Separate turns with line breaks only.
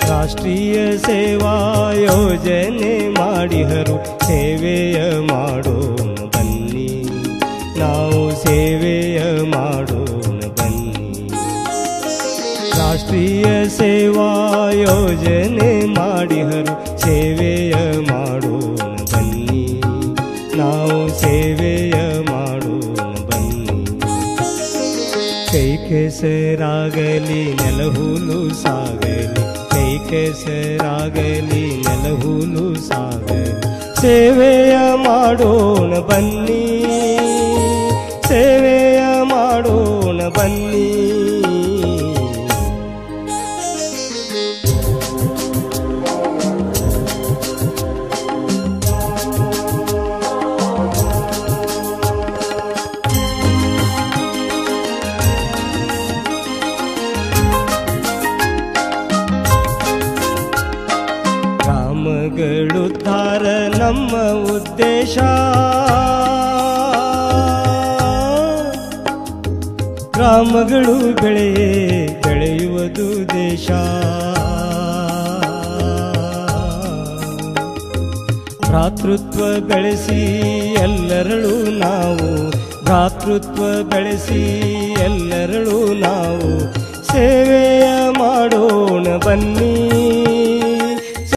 ರಾಷ್ಟ್ರೀಯ ಸೇವಾ ಯೋಜನೆ ಮಾಡಿಹರು ಸೇವೆಯ ಮಾಡೋಣ ಬನ್ನಿ, ನಾವು ಸೇವೆಯ ಮಾಡೋಣ ಬನ್ನಿ. ರಾಷ್ಟ್ರೀಯ ಸೇವಾ ಯೋಜನೆ ಮಾಡಿಹರು ಸೇವೆಯ ಮಾಡೋಣ ಬನ್ನಿ, ನಾವು ಸೇವೆಯ ಮಾಡೋಣ ಬನ್ನಿ. ಕೈ ಕೆಸರಾಗಲಿ ನೆಲಹುಲು ಸಾಗಲಿ, ಕೈ ಕೆಸರಾಗಲಿ ನೆಲಹುಲು ಸಾಗಲಿ, ಸೇವೆಯ ಮಾಡೋಣ ಬನ್ನಿ, ಸೇವೆಯ ಮಾಡೋಣ ಬನ್ನಿ. ಗ್ರಾಮಗಳುದ್ಧಾರ ನಮ್ಮ ಉದ್ದೇಶ, ಗ್ರಾಮಗಳು ಬೆಳೆಯುವುದು ದೇಶ. ಭ್ರಾತೃತ್ವ ಬೆಳೆಸಿ ಎಲ್ಲರಳು ನಾವು, ಭ್ರಾತೃತ್ವ ಬೆಳೆಸಿ ಎಲ್ಲರಳು ನಾವು, ಸೇವೆಯ ಮಾಡೋಣ ಬನ್ನಿ,